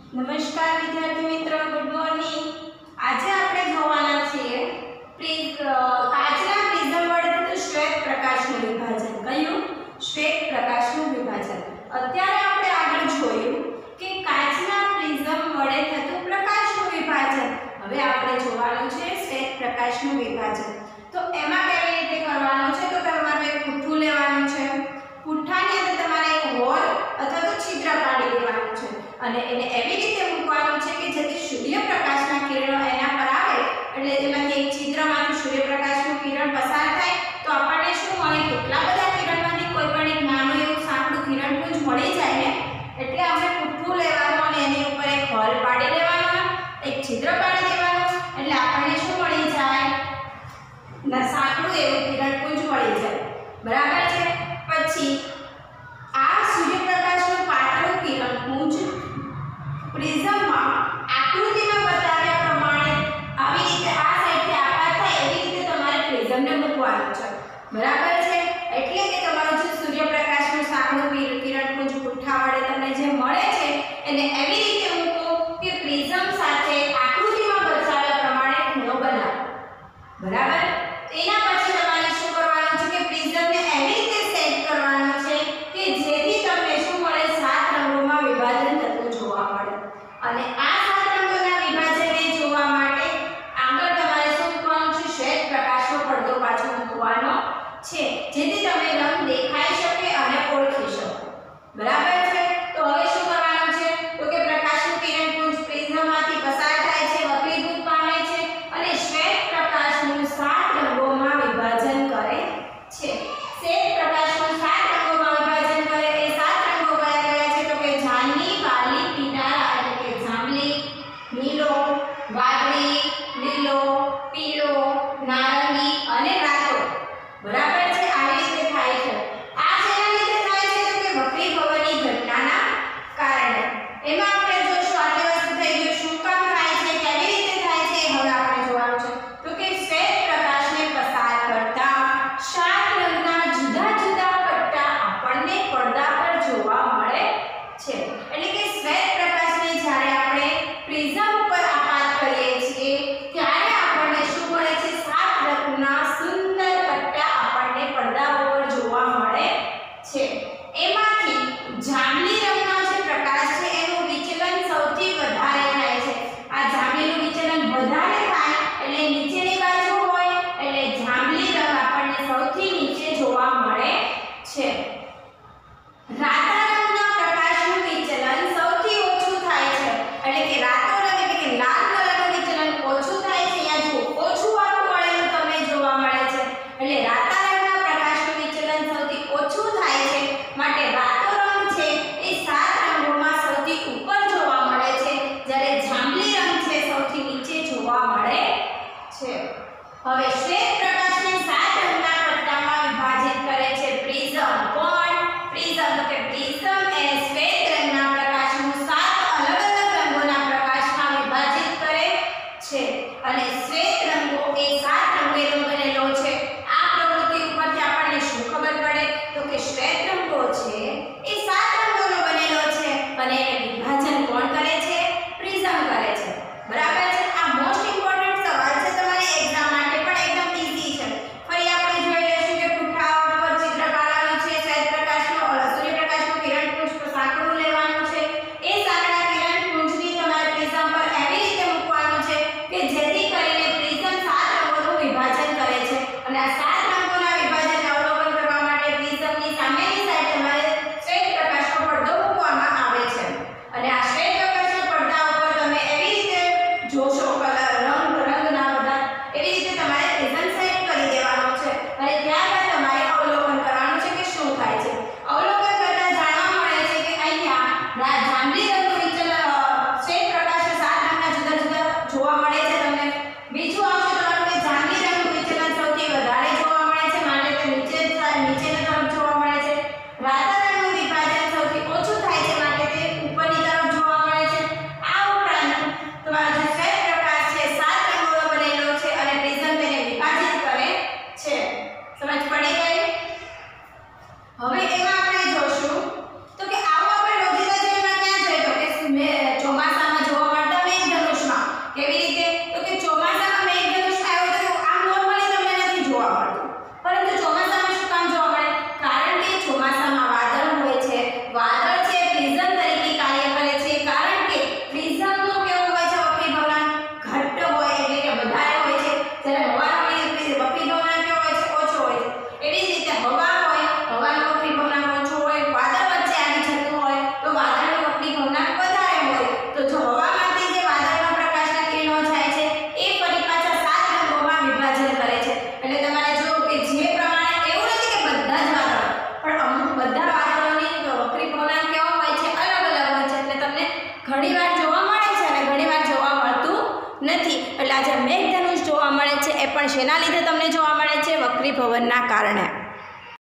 નમસ્કાર વિદ્યાર્થી મિત્રો, ગુડ મોર્નિંગ। આજે આપણે જોવાના છીએ કાચના પ્રિઝમ વડે થતું શ્વેત પ્રકાશનું વિભાજન। કયું? શ્વેત પ્રકાશનું વિભાજન। અત્યારે આપણે આગળ જોયું કે કાચના પ્રિઝમ વડે થતું પ્રકાશનું વિભાજન। હવે આપણે જોવાનું છે શ્વેત પ્રકાશનું વિભાજન। તો એમાં કેવી રીતે કરવાનું છે? તો તમારે એક પુઠ્ઠું લેવાનું છે। પુઠ્ઠાની અંદર તમારે એક હોલ અથવા તો છિદ્ર પાડી દેવાનું છે અને એને એવી રીતે મૂકવાનું છે કે જેથી સૂર્યપ્રકાશના કિરણો એના પર આવે એટલે એમાંથી એક છિદ્રમાંથી સૂર્યપ્રકાશનું કિરણ પસાર થાય તો આપણને શું મળે? કેટલા બધા કિરણમાંથી કોઈ પણ એક નાનું એવું સાંકડું કિરણપુંજ મળી જાય ને, એટલે આપણે પુઠ્ઠું લેવાનું અને એની ઉપર એક હોલ પાડી દેવાનો, એક છિદ્ર પાડી દેવાનું, એટલે આપણને શું મળી જાય? સાંકડું એવું કિરણપુંજ મળી જાય। બરાબર છે? પછી આ સૂર્યપ્રકાશનું પાતળું કિરણપુંજ પ્રિઝમમાં આકૃતિમાં બતાવ્યા પ્રમાણે આવી રીતે આ સાઈડથી આકાર થાય એવી રીતે તમારે પ્રિઝમને મૂકવાનું છે। બરાબર છે? એટલે કે તમારું જે સૂર્યપ્રકાશનું સાંકડું કિરણપુંજ પુઠ્ઠા વડે તમને જે મળે છે એને એવી રીતે મૂકો કે પ્રિઝમ સાથે આકૃતિમાં બતાવ્યા પ્રમાણે ખૂણો બનાવો। બરાબર? એના પછી તમારે શું કરવાનું છે કે પ્રિઝમને એવી રીતે સેટ કરવાનું છે કે જેથી તમને શું મળે? 7 રંગોમાં વિભાજન થતું જોવા મળે। અને આ 7 રંગોના વિભાજનને જોવા માટે આગળ તમારે શું કરવાનું છે? શ્વેત પ્રકાશનો પડદો પાછો મૂકવાનો છે જેથી તમે રંગ દેખાઈ શકે અને ઓળખી શકો। બરાબર છે? તો હવે શું કરવાનું છે? તો કે પ્રકાશનું કિરણપુંજ પ્રિઝમમાંથી પસાર થાય છે, વક્રીભૂત પામે છે અને શ્વેત પ્રકાશનું 7 રંગોમાં વિભાજન કરે છે। શ્વેત પ્રકાશનું 7 રંગોમાં વિભાજન કરે એ 7 રંગો કયા કયા છે? તો કે જાંબલી, વાલી, પીળા એટલે કે જાંબલી પણ શેના લીધે તમને જોવા મળે છે? વક્રીભવનના કારણે.